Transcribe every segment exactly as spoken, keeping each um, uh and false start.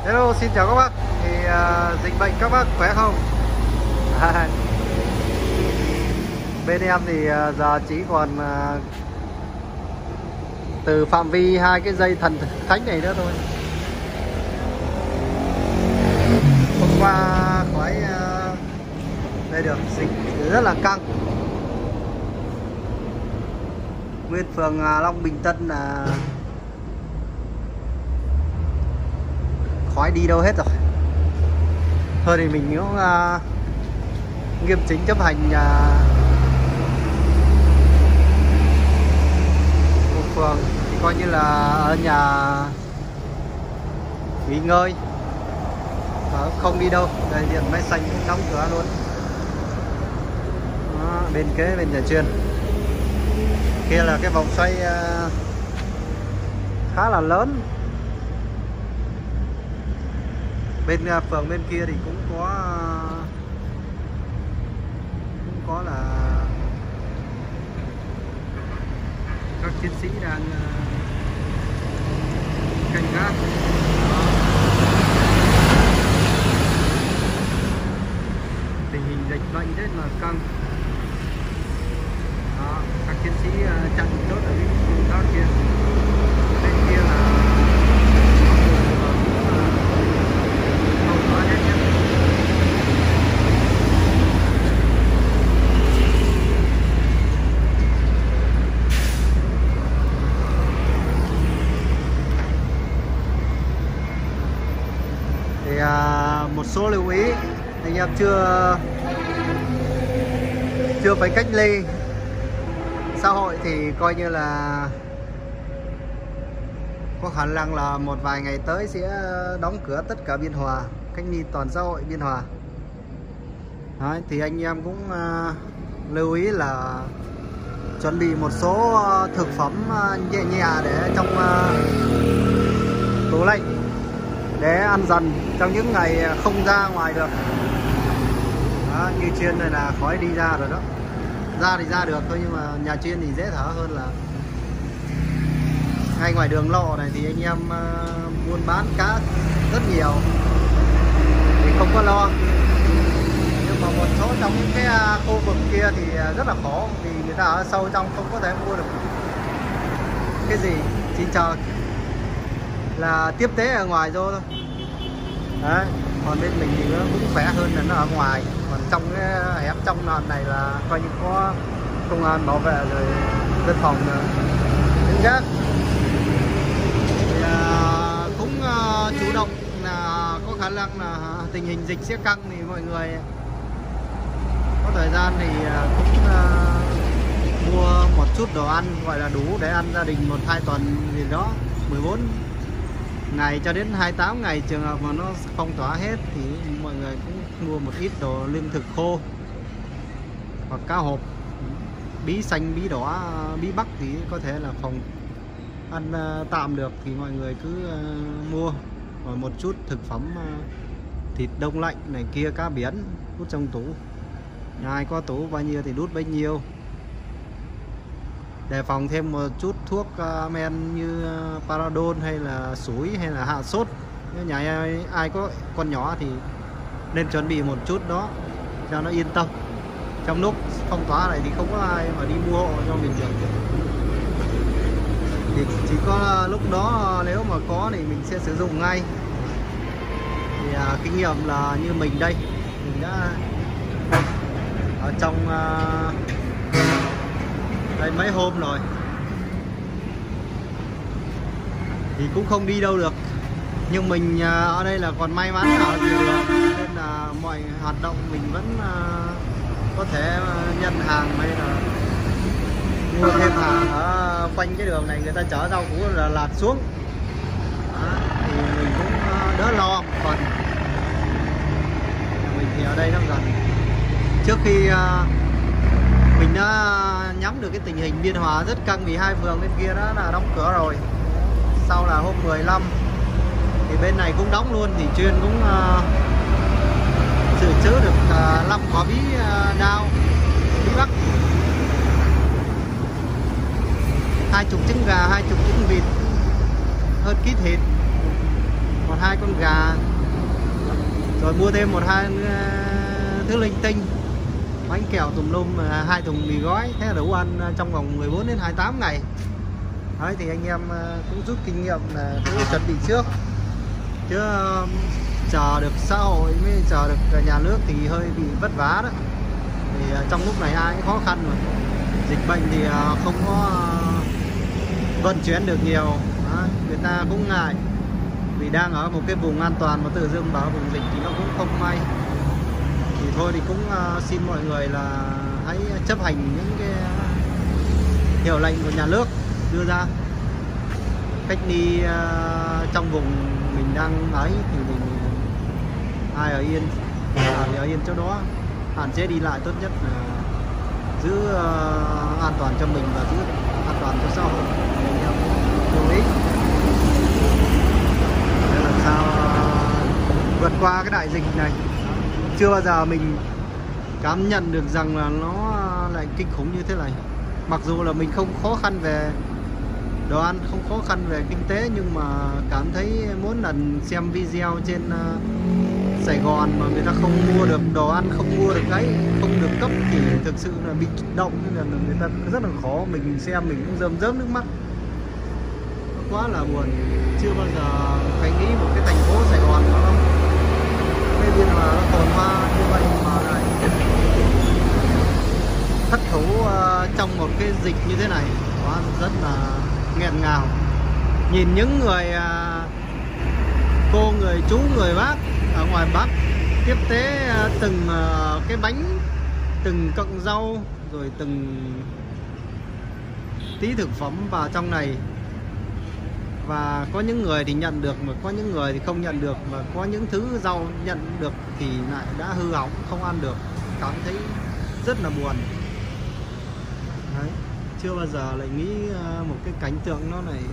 Hello, xin chào các bác. Thì uh, dịch bệnh các bác khỏe không? À, bên em thì uh, giờ chỉ còn uh, từ phạm vi hai cái dây thần thánh này nữa thôi. Hôm qua khỏi uh, đây được dịch rất là căng. Nguyên phường uh, Long Bình Tân là uh, khói đi đâu hết rồi. Thôi thì mình cũng uh, nghiêm chỉnh chấp hành uh, một phường thì coi như là ở nhà nghỉ ngơi và không đi đâu. Đây điện máy xanh cũng đóng cửa luôn. Đó, bên kế bên nhà chuyên kia là cái vòng xoay uh, khá là lớn. Bên phường bên kia thì cũng có cũng có là các chiến sĩ đang canh gác. Tình hình dịch bệnh rất là căng. Đó, các chiến sĩ chặn chốt ở bên công tác kia. Bên kia là thì à, một số lưu ý anh em chưa chưa phải cách ly xã hội thì coi như là có khả năng là một vài ngày tới sẽ đóng cửa tất cả Biên Hòa, cách ly toàn xã hội Biên Hòa. Đấy, thì anh em cũng uh, lưu ý là chuẩn bị một số uh, thực phẩm uh, nhẹ nhẹ để trong uh, tủ lạnh để ăn dần trong những ngày không ra ngoài được. Đó, như chuyên này là khói đi ra rồi đó. Ra thì ra được thôi, nhưng mà nhà chuyên thì dễ thở hơn là ngay ngoài đường lộ này thì anh em uh, buôn bán cá rất nhiều thì không có lo. Nhưng mà một số trong những cái uh, khu vực kia thì uh, rất là khổ, vì người ta ở sâu trong không có thể mua được cái gì, chỉ chờ là tiếp tế ở ngoài thôi. Đấy, còn bên mình thì nó cũng khỏe hơn là nó ở ngoài, còn trong cái hẻm trong nền này là coi như có công an bảo vệ rồi dân phòng đứng gác. Thì à, cũng uh, chủ động là có khả năng là tình hình dịch sẽ căng thì mọi người có thời gian thì uh, cũng uh, mua một chút đồ ăn gọi là đủ để ăn gia đình một hai tuần gì đó, mười bốn ngày cho đến hai mươi tám ngày. Trường hợp mà nó phong tỏa hết thì mọi người cũng mua một ít đồ lương thực khô hoặc cá hộp, bí xanh, bí đỏ, bí bắc thì có thể là phòng ăn uh, tạm được thì mọi người cứ uh, mua. Và một chút thực phẩm uh, thịt đông lạnh này kia, cá biển đút trong tủ, nhà ai có tủ bao nhiêu thì đút bấy nhiêu. Đề phòng thêm một chút thuốc uh, men như uh, Paradol hay là sủi hay là hạ sốt. Nếu nhà ai, ai có con nhỏ thì nên chuẩn bị một chút đó cho nó yên tâm. Trong lúc phong tỏa này thì không có ai mà đi mua hộ cho mình được, thì chỉ có lúc đó nếu mà có thì mình sẽ sử dụng ngay. Thì uh, kinh nghiệm là như mình đây, mình đã ở trong uh, đây mấy hôm rồi thì cũng không đi đâu được, nhưng mình uh, ở đây là còn may mắn ở nhiều đường nên là mọi hoạt động mình vẫn uh, có thể uh, nhận hàng hay là mua thêm hàng ở quanh cái đường này, người ta chở rau củ là lạt xuống. Đó, thì mình cũng uh, đỡ lo một phần. Mình thì ở đây nó gần. Trước khi uh, mình đã nhắm được cái tình hình Biên Hòa rất căng vì hai phường bên kia đó là đóng cửa rồi. Sau là hôm mười lăm thì bên này cũng đóng luôn, thì chuyên cũng uh, dự trữ được uh, năm quả bí uh, đao, bí bắc, hai chục trứng gà, hai chục trứng vịt, hơn ký thịt, một hai con gà, rồi mua thêm một hai thứ linh tinh, bánh kẹo tùm lum, hai thùng mì gói, thế là đủ ăn trong vòng mười bốn đến hai mươi tám ngày. Đấy thì anh em cũng rút kinh nghiệm là cũng chuẩn bị trước, chứ chờ được xã hội mới chờ được nhà nước thì hơi bị vất vả đó. Thì trong lúc này ai cũng khó khăn rồi, dịch bệnh thì không có vận chuyển được nhiều. Đấy, người ta cũng ngại vì đang ở một cái vùng an toàn mà tự dưng bảo vùng dịch thì nó cũng không may. Thì thôi thì cũng uh, xin mọi người là hãy chấp hành những cái hiệu lệnh của nhà nước đưa ra. Cách ly uh, trong vùng mình đang ấy thì mình ai ở yên ai ở yên chỗ đó, hạn chế đi lại, tốt nhất là giữ uh, an toàn cho mình và giữ an toàn cho xã hội. Lưu ý để làm sao uh, vượt qua cái đại dịch này. Chưa bao giờ mình cảm nhận được rằng là nó lại kinh khủng như thế này. Mặc dù là mình không khó khăn về đồ ăn, không khó khăn về kinh tế, nhưng mà cảm thấy mỗi lần xem video trên uh, Sài Gòn mà người ta không mua được đồ ăn, không mua được ấy, không được cấp thì thực sự là bị kích động, nên là người ta rất là khó. Mình xem mình cũng rơm rớm nước mắt, nó quá là buồn. Chưa bao giờ phải nghĩ một cái thành phố Sài Gòn đó đâu, cái biên hòa nó tồn qua như vậy mà lại thất thủ uh, trong một cái dịch như thế này, quá rất là nghẹn ngào. Nhìn những người uh, cô, người chú, người bác ở ngoài Bắc tiếp tế uh, từng uh, cái bánh, từng cọng rau, rồi từng tí thực phẩm vào trong này. Và có những người thì nhận được, mà có những người thì không nhận được, và có những thứ rau nhận được thì lại đã hư hỏng, không ăn được. Cảm thấy rất là buồn. Đấy, chưa bao giờ lại nghĩ một cái cảnh tượng nó này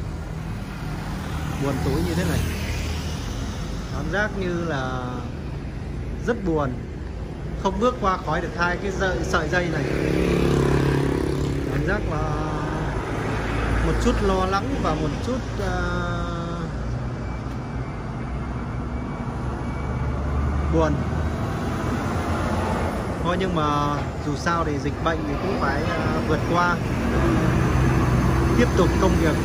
buồn tối như thế này. Cảm giác như là rất buồn, không bước qua khỏi được hai cái sợi, sợi dây này. Cảm giác là một chút lo lắng và một chút uh, buồn thôi. Nhưng mà dù sao thì dịch bệnh thì cũng phải uh, vượt qua, tiếp tục công việc.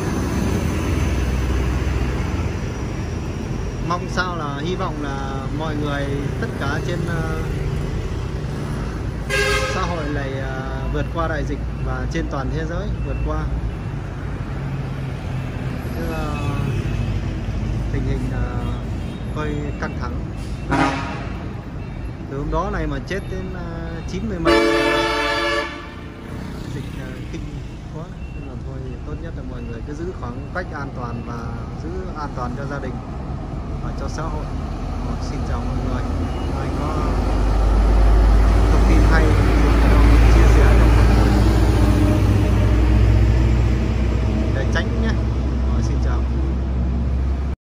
Mong sao là hy vọng là mọi người tất cả trên uh, xã hội này uh, vượt qua đại dịch, và trên toàn thế giới vượt qua. Chứ, uh, tình hình uh, hơi căng thẳng. Từ hôm đó này mà chết đến uh, chín mươi mấy, dịch uh, kinh quá. Nên là thôi, tốt nhất là mọi người cứ giữ khoảng cách an toàn và giữ an toàn cho gia đình và cho xã hội. Xin chào mọi người. Ai có thông tin hay